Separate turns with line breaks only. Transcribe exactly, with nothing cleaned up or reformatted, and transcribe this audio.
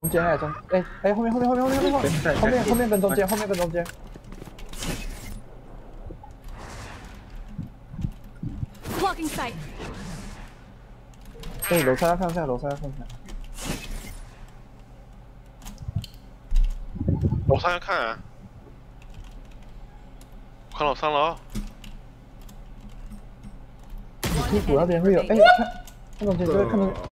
中间哎中哎哎后面后面后面后面后面后面后面后面跟中间后面跟中间。
Blocking sight。
哎，楼下要看一下，楼下要看一下。
楼上要看啊，看楼上了哦。
屁股那边会有哎，看看中间这个看中。